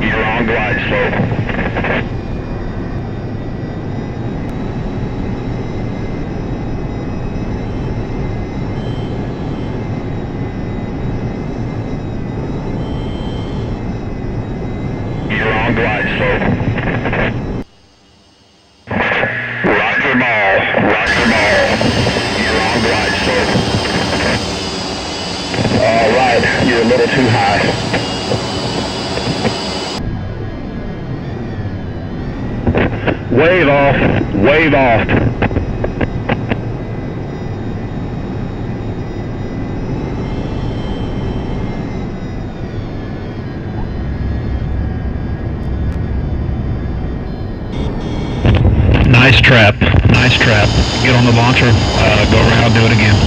You're on glide slope. You're on glide slope. Roger Mall. Roger Mall. You're on glide slope. All right, you're a little too high. Wave off. Wave off. Nice trap. Nice trap. Get on the launcher. Go around. Do it again.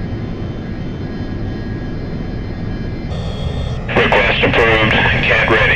Request approved. Cat ready.